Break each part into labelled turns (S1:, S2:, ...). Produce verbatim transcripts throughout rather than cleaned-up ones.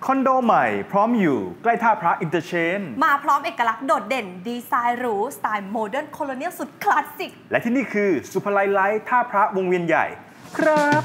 S1: คอนโดใหม่พร้อมอยู่ใกล้ท่าพระอินเตอร์เชน
S2: มาพร้อมเอกลักษณ์โดดเด่นดีไซน์หรูสไตล์โมเดิร์นโคโลเนียลสุดคลาสสิก
S1: และที่นี่คือซูเปอร์ไลท์ไลท์ท่าพระวงเวียนใหญ่ครับ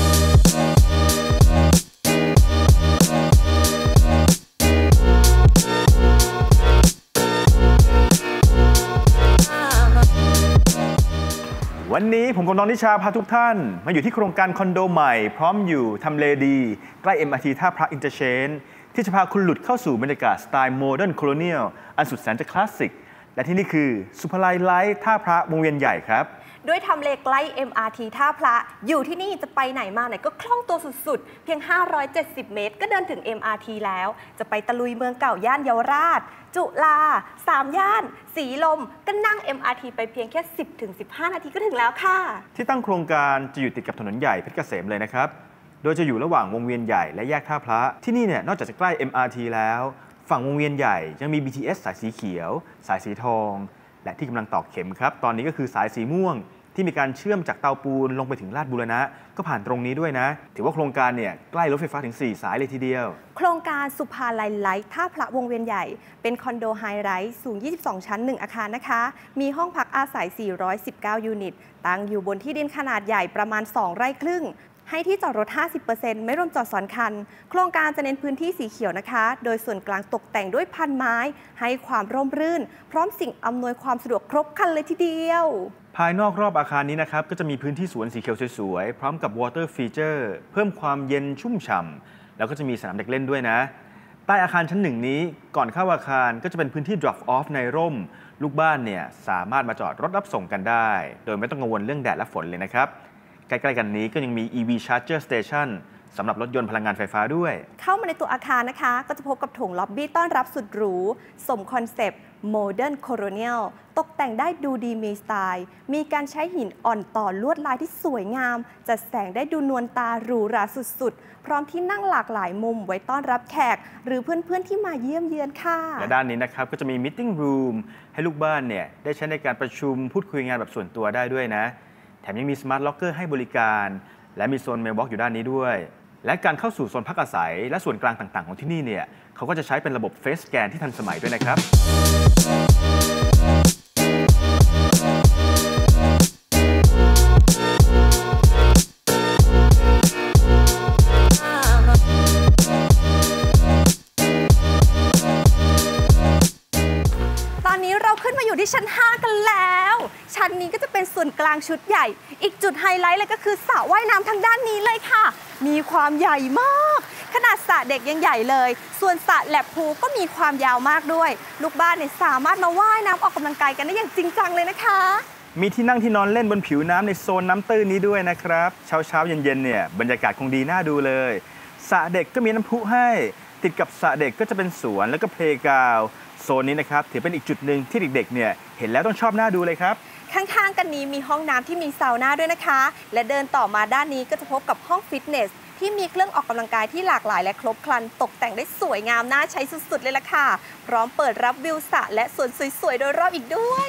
S1: วันนี้ผมกับน้องนิชาพาทุกท่านมาอยู่ที่โครงการคอนโดใหม่พร้อมอยู่ทำเลดีใกล้ เอ็ม อาร์ ที ท่าพระอินเตอร์เชนที่จะพาคุณหลุดเข้าสู่บรรยากาศสไตล์โมเดิร์นโคโลเนียลอันสุดแสนจะคลาสสิกและที่นี่คือซูเปอร์ไลท์ไลท์ท่าพระวงเวียนใหญ่ครับ
S2: ด้วยทำเลใกล้ เอ็ม อาร์ ที ท่าพระอยู่ที่นี่จะไปไหนมาไหนก็คล่องตัวสุดๆเพียงห้าร้อยเจ็ดสิบเมตรก็เดินถึง เอ็ม อาร์ ที แล้วจะไปตะลุยเมืองเก่าย่านเยาวราชจุฬาสามย่านสีลมก็นั่ง เอ็ม อาร์ ที ไปเพียงแค่ สิบถึงสิบห้า นาทีก็ถึงแล้วค่ะ
S1: ที่ตั้งโครงการจะอยู่ติดกับถนนใหญ่เพชรเกษมเลยนะครับโดยจะอยู่ระหว่างวงเวียนใหญ่และแยกท่าพระที่นี่เนี่ยนอกจากจะใกล้ เอ็ม อาร์ ที แล้วฝั่งวงเวียนใหญ่ยังมี บี ที เอส สายสีเขียวสายสีทองและที่กำลังตอกเข็มครับตอนนี้ก็คือสายสีม่วงที่มีการเชื่อมจากเตาปูนลงไปถึงลาดบูรณะก็ผ่านตรงนี้ด้วยนะถือว่าโครงการเนี่ยใกล้รถไฟฟ้าถึงสี่สายเลยทีเดียว
S2: โครงการสุภาลัยไลท์ท่าพระวงเวียนใหญ่เป็นคอนโดไฮไรส์สูงยี่สิบสองชั้นหนึ่งอาคารนะคะมีห้องพักอาศัยสี่ร้อยสิบเก้ายูนิตตั้งอยู่บนที่ดินขนาดใหญ่ประมาณสองไร่ครึ่งให้ที่จอดรถ ห้าสิบเปอร์เซ็นต์ ไม่รวมจอดซ้อนคันโครงการจะเน้นพื้นที่สีเขียวนะคะโดยส่วนกลางตกแต่งด้วยพันไม้ให้ความร่มรื่นพร้อมสิ่งอำนวยความสะดวกครบครันเลยทีเดียว
S1: ภายนอกรอบอาคารนี้นะครับก็จะมีพื้นที่สวนสีเขียวสวยๆพร้อมกับ Water Feature เพิ่มความเย็นชุ่มฉ่ำแล้วก็จะมีสนามเด็กเล่นด้วยนะใต้อาคารชั้นหนึ่งนี้ก่อนเข้าอาคารก็จะเป็นพื้นที่ Drop Off ในร่มลูกบ้านเนี่ยสามารถมาจอดรถรับส่งกันได้โดยไม่ต้องกังวลเรื่องแดดและฝนเลยนะครับใกล้ๆกันนี้ก็ยังมี อี วี Charger Station สำหรับรถยนต์พลังงานไฟฟ้าด้วย
S2: เข้ามาในตัวอาคารนะคะก็จะพบกับโถงล็อบบี้ต้อนรับสุดหรูสมคอนเซปต์ Modern Colonial ตกแต่งได้ดูดีมีสไตล์มีการใช้หินอ่อนต่อลวดลายที่สวยงามจัดแสงได้ดูนวลตาหรูหราสุดๆพร้อมที่นั่งหลากหลายมุมไว้ต้อนรับแขกหรือเพื่อนๆที่มาเยี่ยมเยือนค่ะ
S1: และด้านนี้นะครับก็จะมี Meeting Room ให้ลูกบ้านเนี่ยได้ใช้ในการประชุมพูดคุยงานแบบส่วนตัวได้ด้วยนะแถมยังมี Smart Locker ให้บริการและมีโซน Mailbox อยู่ด้านนี้ด้วยและการเข้าสู่โซนพักอาศัยและส่วนกลางต่างๆของที่นี่เนี่ยเขาก็จะใช้เป็นระบบ Face Scan ที่ทันสมัยด้วยนะครับ
S2: ที่ชั้นห้ากันแล้วชั้นนี้ก็จะเป็นส่วนกลางชุดใหญ่อีกจุดไฮไลท์เลยก็คือสระว่ายน้ำทางด้านนี้เลยค่ะมีความใหญ่มากขนาดสระเด็กยังใหญ่เลยส่วนสระแลบพูลก็มีความยาวมากด้วยลูกบ้านเนี่ยสามารถมาว่ายน้ำออกกำลังกายกันได้อย่างจริงจังเลยนะคะ
S1: มีที่นั่งที่นอนเล่นบนผิวน้ำในโซนน้ำตื้นนี้ด้วยนะครับเช้าเช้าเย็นๆเนี่ยบรรยากาศคงดีน่าดูเลยสระเด็กก็มีน้ำพุให้ติดกับสระเด็กก็จะเป็นสวนแล้วก็เพลย์กราวด์โซนนี้นะครับถือเป็นอีกจุดหนึ่งที่เด็กๆเนี่ยเห็นแล้วต้องชอบน่าดูเลยครับ
S2: ข้างๆกันนี้มีห้องน้ำที่มีซาวน่าด้วยนะคะและเดินต่อมาด้านนี้ก็จะพบกับห้องฟิตเนสที่มีเครื่องออกกำลังกายที่หลากหลายและครบครันตกแต่งได้สวยงามน่าใช้สุดๆเลยล่ะค่ะพร้อมเปิดรับวิวสระและสวนสวยๆโดยรอบอีกด้วย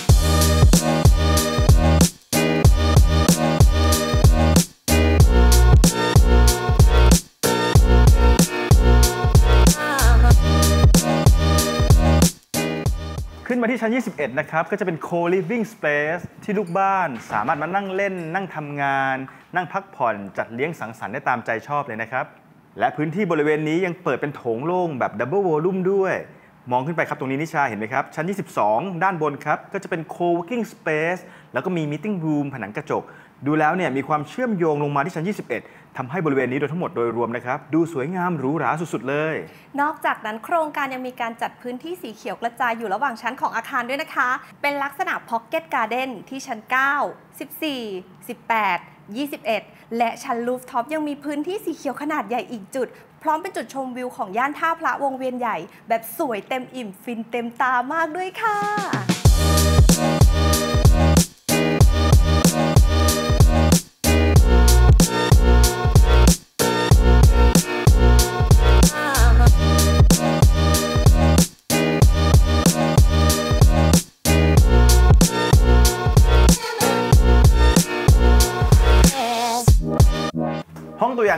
S1: ขึ้นมาที่ชั้นยี่สิบเอ็ดนะครับก็จะเป็น Co-living Space ที่ลูกบ้านสามารถมานั่งเล่นนั่งทำงานนั่งพักผ่อนจัดเลี้ยงสังสรรค์ได้ตามใจชอบเลยนะครับและพื้นที่บริเวณนี้ยังเปิดเป็นโถงโล่งแบบ Double Volume ด้วยมองขึ้นไปครับตรงนี้นิชาเห็นไหมครับชั้นยี่สิบสองด้านบนครับก็จะเป็น Co-working Space แล้วก็มี Meeting Room ผนังกระจกดูแล้วเนี่ยมีความเชื่อมโยงลงมาที่ชั้นยี่สิบเอ็ดทำให้บริเวณนี้โดยทั้งหมดโดยรวมนะครับดูสวยงามหรูหราสุดๆเลย
S2: นอกจากนั้นโครงการยังมีการจัดพื้นที่สีเขียวกระจายอยู่ระหว่างชั้นของอาคารด้วยนะคะเป็นลักษณะ Pocket Garden ที่ชั้นเก้า สิบสี่ สิบแปด ยี่สิบเอ็ดและชั้นรูฟท็อปยังมีพื้นที่สีเขียวขนาดใหญ่อีกจุดพร้อมเป็นจุดชมวิวของย่านท่าพระวงเวียนใหญ่แบบสวยเต็มอิ่มฟินเต็มตามากด้วยค่ะ
S1: ห้องตัวอย่าง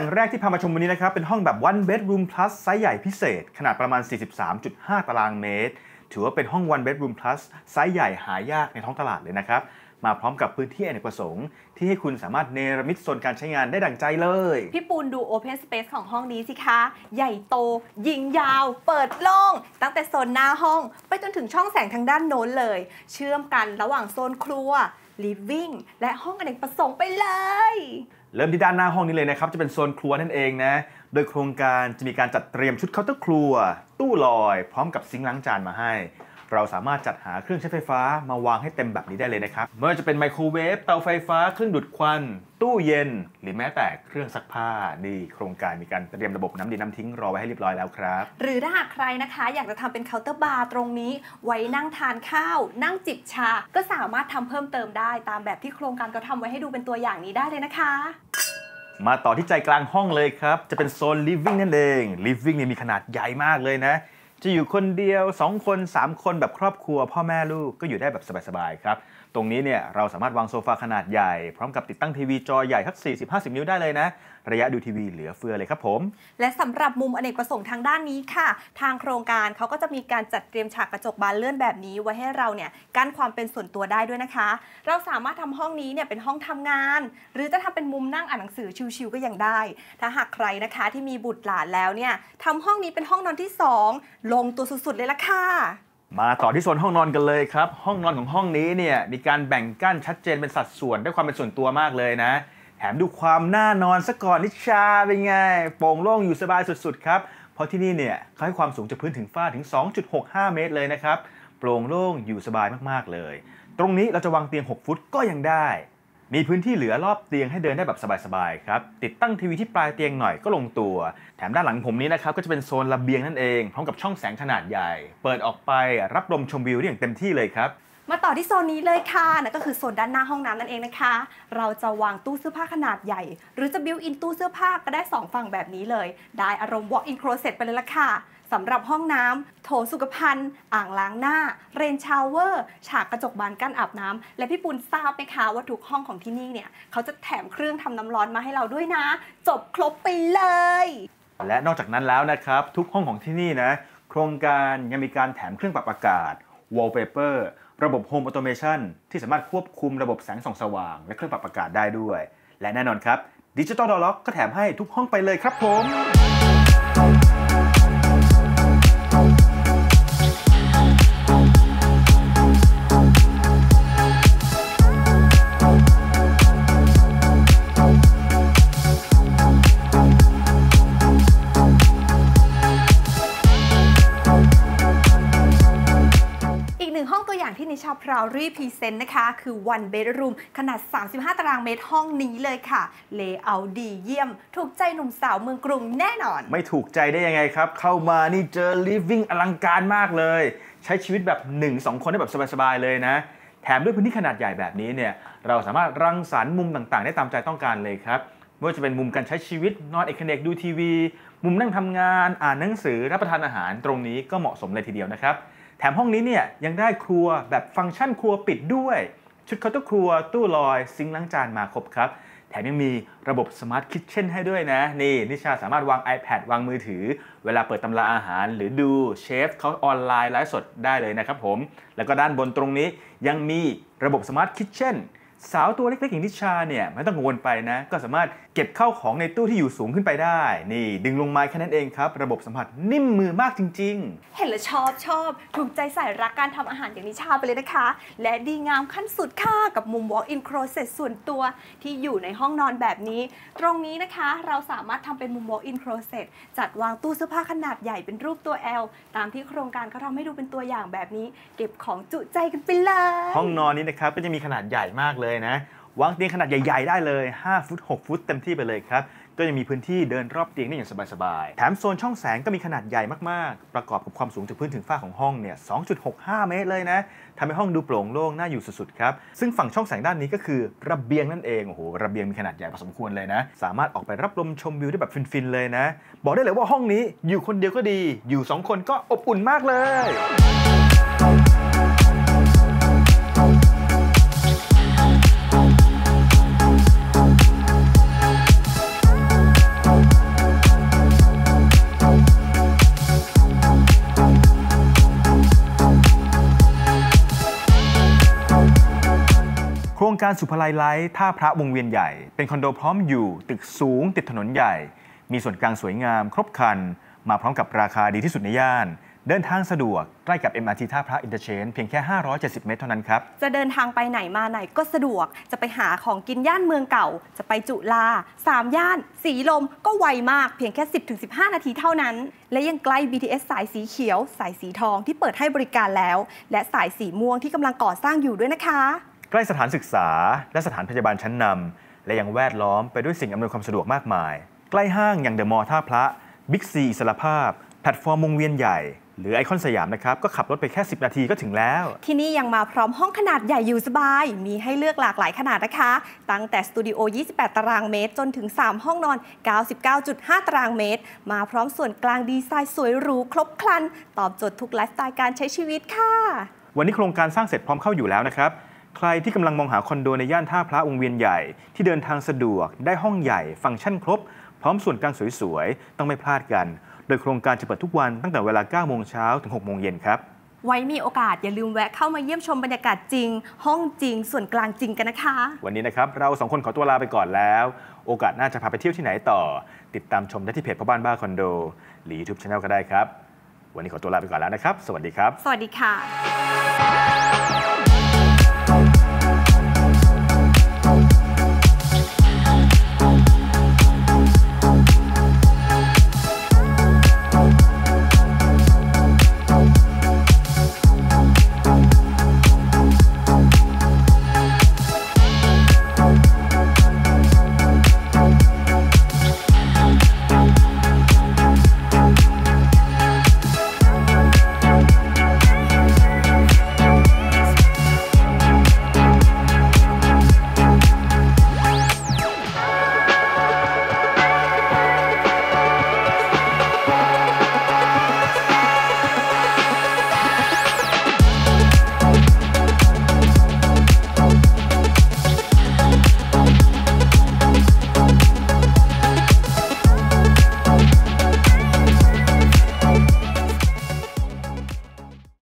S1: อย่างแรกที่พามาชมวันนี้นะครับเป็นห้องแบบ one bedroom plus ไซส์ใหญ่พิเศษขนาดประมาณ สี่สิบสามจุดห้า ตารางเมตรถือว่าเป็นห้อง one bedroom plus ไซส์ใหญ่หายากในท้องตลาดเลยนะครับมาพร้อมกับพื้นที่อเนกประสงค์ที่ให้คุณสามารถเนรมิตโซนการใช้งานได้ดั่งใจเลย
S2: พี่ปูนดู Open Space ของห้องนี้สิคะใหญ่โตยิงยาวเปิดโล่งตั้งแต่โซนหน้าห้องไปจนถึงช่องแสงทางด้านโน้นเลยเชื่อมกันระหว่างโซนครัว Living และห้องอเนกประสงค์ไปเลย
S1: เริ่มที่ด้านหน้าห้องนี้เลยนะครับจะเป็นโซนครัวนั่นเองนะโดยโครงการจะมีการจัดเตรียมชุดเคาน์เตอร์ครัวตู้ลอยพร้อมกับซิงค์ล้างจานมาให้เราสามารถจัดหาเครื่องใช้ไฟฟ้ามาวางให้เต็มแบบนี้ได้เลยนะครับไม่ว่าจะเป็นไมโครเวฟเตาไฟฟ้าเครื่องดูดควันตู้เย็นหรือแม้แต่เครื่องซักผ้านี่โครงการมีการเตรียมระบบน้ำดีน้ำทิ้งรอไว้ให้เรียบร้อยแล้วครับ
S2: หรือถ้าหากใครนะคะอยากจะทำเป็นเคาน์เตอร์บาร์ตรงนี้ไว้นั่งทานข้าวนั่งจิบชาก็สามารถทำเพิ่มเติมได้ตามแบบที่โครงการเขาทำไว้ให้ดูเป็นตัวอย่างนี้ได้เลยนะคะ
S1: มาต่อที่ใจกลางห้องเลยครับจะเป็นโซน living นั่นเอง living เนี่ยมีขนาดใหญ่มากเลยนะจะอยู่คนเดียวสองคนสามคนแบบครอบครัวพ่อแม่ลูกก็อยู่ได้แบบสบายๆครับตรงนี้เนี่ยเราสามารถวางโซฟาขนาดใหญ่พร้อมกับติดตั้งทีวีจอใหญ่ทัก สี่สิบห้าสิบ นิ้วได้เลยนะระยะดูทีวีเหลือเฟือเลยครับผม
S2: และสำหรับมุมอเนกประสงค์ทางด้านนี้ค่ะทางโครงการเขาก็จะมีการจัดเตรียมฉากกระจกบานเลื่อนแบบนี้ไว้ให้เราเนี่ยกั้นความเป็นส่วนตัวได้ด้วยนะคะเราสามารถทำห้องนี้เนี่ยเป็นห้องทำงานหรือจะทำเป็นมุมนั่งอ่านหนังสือชิวๆก็ยังได้ถ้าหากใครนะคะที่มีบุตรหลานแล้วเนี่ยทำห้องนี้เป็นห้องนอนที่สองลงตัวสุดๆเลยละค่ะ
S1: มาต่อที่โซนห้องนอนกันเลยครับห้องนอนของห้องนี้เนี่ยมีการแบ่งกั้นชัดเจนเป็นสัดส่วนด้วยความเป็นส่วนตัวมากเลยนะแถมดูความน่านอนซะก่อนนิชาเป็นไงโปร่งโล่งอยู่สบายสุดๆครับเพราะที่นี่เนี่ยเขาให้ความสูงจากพื้นถึงฝ้าถึง สองจุดหกห้า เมตรเลยนะครับโปร่งโล่งอยู่สบายมากๆเลยตรงนี้เราจะวางเตียงหกฟุตก็ยังได้มีพื้นที่เหลือรอบเตียงให้เดินได้แบบสบายๆครับติดตั้งทีวีที่ปลายเตียงหน่อยก็ลงตัวแถมด้านหลังผมนี้นะครับก็จะเป็นโซนระเบียงนั่นเองพร้อมกับช่องแสงขนาดใหญ่เปิดออกไปรับลมชมวิวได้อย่างเต็มที่เลยครับ
S2: มาต่อที่โซนนี้เลยค่ะนั่นก็คือโซนด้านหน้าห้องน้ำนั่นเองนะคะเราจะวางตู้เสื้อผ้าขนาดใหญ่หรือจะบิวอินตู้เสื้อผ้าก็ได้สองฝั่งแบบนี้เลยได้อารมณ์ walk-in closet ไปเลยละค่ะสำหรับห้องน้ำโถสุขภัณฑ์อ่างล้างหน้าเรนชาวเวอร์ฉากกระจกบานกั้นอาบน้ำและพี่ปุณทราบไหมคะว่าทุกห้องของที่นี่เนี่ยเขาจะแถมเครื่องทำน้ำร้อนมาให้เราด้วยนะจบครบไปเลย
S1: และนอกจากนั้นแล้วนะครับทุกห้องของที่นี่นะโครงการยังมีการแถมเครื่องปรับอากาศ wallpaper ระบบ Home Automation ที่สามารถควบคุมระบบแสงส่องสว่างและเครื่องปรับอากาศได้ด้วยและแน่นอนครับ Digital Door Lock ก็แถมให้ทุกห้องไปเลยครับผม
S2: ที่นิชาพราวรีพรีเซนต์นะคะคือ one bedroom ขนาดสามสิบห้าตารางเมตรห้องนี้เลยค่ะเลเยอร์ดีเยี่ยมถูกใจหนุ่มสาวเมืองกรุงแน่นอน
S1: ไม่ถูกใจได้ยังไงครับเข้ามานี่เจอ living อลังการมากเลยใช้ชีวิตแบบ หนึ่งถึงสอง คนได้แบบสบายๆเลยนะแถมด้วยพื้นที่ขนาดใหญ่แบบนี้เนี่ยเราสามารถรังสรรค์มุมต่างๆได้ตามใจต้องการเลยครับไม่ว่าจะเป็นมุมการใช้ชีวิตนอนเอกเนกดูทีวีมุมนั่งทำงานอ่านหนังสือรับประทานอาหารตรงนี้ก็เหมาะสมเลยทีเดียวนะครับแถมห้องนี้เนี่ยยังได้ครัวแบบฟังก์ชันครัวปิดด้วยชุดเคาน์เตอร์ครัวตู้ลอยซิงค์ล้างจานมาครบครับแถมยังมีระบบสมาร์ทคิทเช่นให้ด้วยนะนี่นิชาสามารถวาง iPad วางมือถือเวลาเปิดตำราอาหารหรือดูเชฟเขาออนไลน์ไลฟ์สดได้เลยนะครับผมแล้วก็ด้านบนตรงนี้ยังมีระบบสมาร์ทคิทเช่นสาวตัวเล็กๆอย่างนิชาเนี่ยไม่ต้องกังวลไปนะก็สามารถเก็บเข้าของในตู้ที่อยู่สูงขึ้นไปได้นี่ดึงลงมาแค่นั้นเองครับระบบสัมผัสนิ่มมือมากจริง
S2: ๆเห็นแล้วชอบชอบถูกใจใส่รักการทำอาหารอย่างนิชาไปเลยนะคะและดีงามขั้นสุดค่ะกับมุม walk-in closet ส่วนตัวที่อยู่ในห้องนอนแบบนี้ตรงนี้นะคะเราสามารถทำเป็นมุม walk-in closet จัดวางตู้เสื้อผ้าขนาดใหญ่เป็นรูปตัว L ตามที่โครงการเขาทำให้ดูเป็นตัวอย่างแบบนี้เก็บของจุใจกันไปเลย
S1: ห้องนอนนี้นะครับก็จะมีขนาดใหญ่มากเลยนะวางเตียงขนาดใหญ่ๆได้เลยห้าฟุตหกฟุตเต็มที่ไปเลยครับก็จะมีพื้นที่เดินรอบเตียงได้อย่างสบายๆแถมโซนช่องแสงก็มีขนาดใหญ่มากๆประกอบกับความสูงจากพื้นถึงฝ้าของห้องเนี่ย สองจุดหกห้า เมตรเลยนะทำให้ห้องดูโปร่งโล่งน่าอยู่สุดๆครับซึ่งฝั่งช่องแสงด้านนี้ก็คือระเบียงนั่นเองโอ้โหระเบียงมีขนาดใหญ่พอสมควรเลยนะสามารถออกไปรับลมชมวิวได้แบบฟินๆเลยนะบอกได้เลยว่าห้องนี้อยู่คนเดียวก็ดีอยู่สองคนก็อบอุ่นมากเลยการสุภาลัยไลท์ท่าพระวงเวียนใหญ่เป็นคอนโดพร้อมอยู่ตึกสูงติดถนนใหญ่มีส่วนกลางสวยงามครบครันมาพร้อมกับราคาดีที่สุดในย่านเดินทางสะดวกใกล้กับ เอ็ม อาร์ ที ท่าพระอินเตอร์เชนจ์เพียงแค่ห้าร้อยเจ็ดสิบเมตรเท่านั้นครับ
S2: จะเดินทางไปไหนมาไหนก็สะดวกจะไปหาของกินย่านเมืองเก่าจะไปจุฬาสามย่านสีลมก็ไวมากเพียงแค่ สิบถึงสิบห้า นาทีเท่านั้นและยังใกล้ บี ที เอส สายสีเขียวสายสีทองที่เปิดให้บริการแล้วและสายสีม่วงที่กำลังก่อสร้างอยู่ด้วยนะคะ
S1: ใกล้สถานศึกษาและสถานพยาบาลชั้นนำและยังแวดล้อมไปด้วยสิ่งอำนวยความสะดวกมากมายใกล้ห้างอย่างเดอะมอลล์ท่าพระบิ๊กซีอิสรภาพแพลตฟอร์มวงเวียนใหญ่หรือไอคอนสยามนะครับก็ขับรถไปแค่สิบนาทีก็ถึงแล้ว
S2: ที่นี่ยังมาพร้อมห้องขนาดใหญ่อยู่สบายมีให้เลือกหลากหลายขนาดนะคะตั้งแต่สตูดิโอยี่สิบแปดตารางเมตรจนถึงสามห้องนอน เก้าสิบเก้าจุดห้า ตารางเมตรมาพร้อมส่วนกลางดีไซน์สวยหรูครบครันตอบโจทย์ทุกไลฟ์สไตล์การใช้ชีวิตค่ะ
S1: วันนี้โครงการสร้างเสร็จพร้อมเข้าอยู่แล้วนะครับใครที่กำลังมองหาคอนโดในย่านท่าพระวงเวียนใหญ่ที่เดินทางสะดวกได้ห้องใหญ่ฟังก์ชันครบพร้อมส่วนกลางสวยๆต้องไม่พลาดกันโดยโครงการจะเปิดทุกวันตั้งแต่เวลา เก้าโมงเช้าถึง หกโมงเย็นครับ
S2: ไว้มีโอกาสอย่าลืมแวะเข้ามาเยี่ยมชมบรรยากาศจริงห้องจริงส่วนกลางจริงกันนะคะ
S1: วันนี้นะครับเราสองคนขอตัวลาไปก่อนแล้วโอกาสหน้าจะพาไปเที่ยวที่ไหนต่อติดตามชมได้ที่เพจพ่อบ้านบ้าคอนโดหรือ YouTube Channel ก็ได้ครับวันนี้ขอตัวลาไปก่อนแล้วนะครับสวัสดีครับ
S2: สวัสดีค่ะ